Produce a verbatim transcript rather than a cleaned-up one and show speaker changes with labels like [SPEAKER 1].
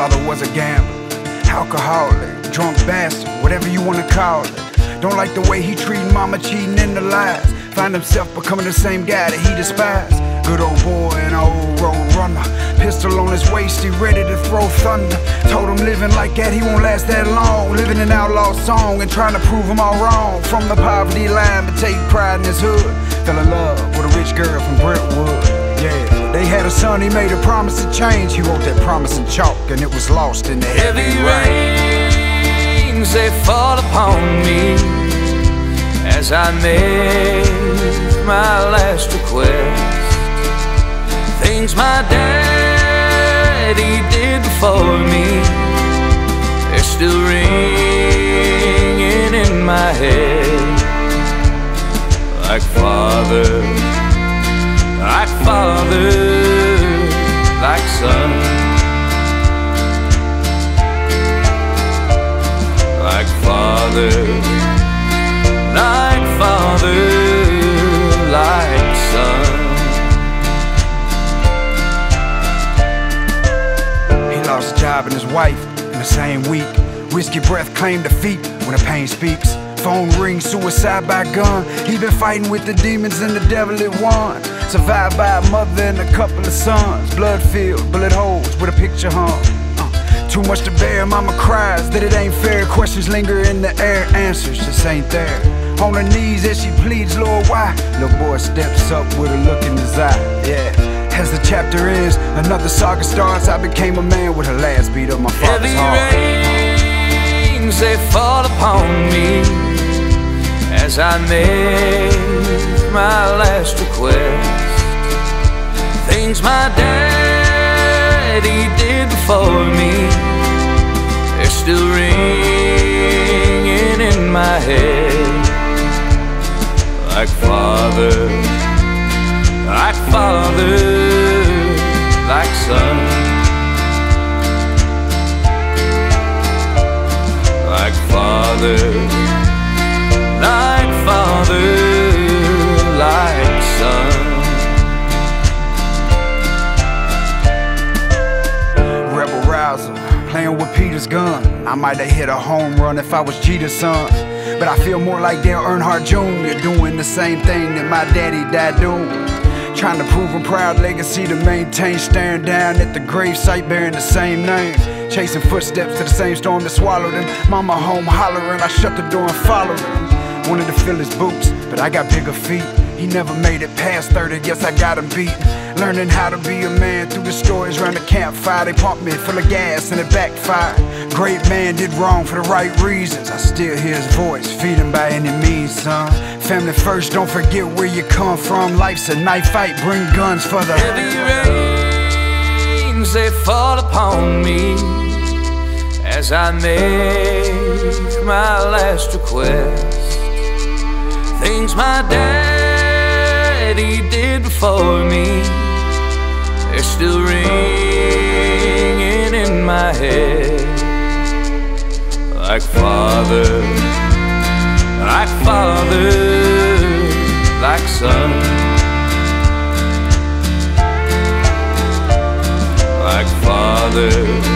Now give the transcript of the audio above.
[SPEAKER 1] father was a gambler, alcoholic, drunk bastard, whatever you wanna call it. Don't like the way he treating mama, cheating in the lies. Find himself becoming the same guy that he despised. Good old boy and old road runner, pistol on his waist, he ready to throw thunder. Told him living like that, he won't last that long. Living an outlaw song and trying to prove them all wrong. From the poverty line, but take pride in his hood. Fell in love with a rich girl from Brentwood. Yeah, they had a son, he made a promise to change. He wrote that promise in chalk and it was lost in the heavy, heavy rain.
[SPEAKER 2] rains, they fall upon me as I make my last request. Things my daddy did before me, they're still ringing in my head. Like father, like father, like son, like father, like father, like son.
[SPEAKER 1] Lost his job and his wife in the same week. Whiskey breath claimed defeat when the pain speaks. Phone rings, suicide by gun. He been fighting with the demons and the devil it won. Survived by a mother and a couple of sons. Blood-filled, bullet holes with a picture hung. uh, Too much to bear, mama cries that it ain't fair. Questions linger in the air, answers just ain't there. On her knees as she pleads, Lord, why? Little boy steps up with a look in his eye. Yeah. As the chapter ends, another saga starts. I became a man with the last beat of my father's heart.
[SPEAKER 2] Heavy rains, they fall upon me as I make my last request. Things my daddy did before me, they're still ringing in my head. Like father, like father, like son, like father, like father, like son.
[SPEAKER 1] Rebel rouser, playing with Peter's gun. I might have hit a home run if I was Jeter's son, but I feel more like Dale Earnhardt Junior doing the same thing that my daddy died doing. Trying to prove a proud legacy to maintain. Staring down at the gravesite bearing the same name. Chasing footsteps to the same storm that swallowed him. Mama home hollering, I shut the door and followed him. Wanted to fill his boots, but I got bigger feet. He never made it past thirty, guess I got him beat. Learning how to be a man through the stories around the campfire. They pumped me full of gas and it backfired. Great man did wrong for the right reasons. I still hear his voice, feed him by any means, son. Family first, don't forget where you come from. Life's a knife fight, bring guns for the
[SPEAKER 2] heavy rains, they fall upon me as I make my last request. Things my daddy did before me, they're still ringing in my head. Like father, like father, like son, like father,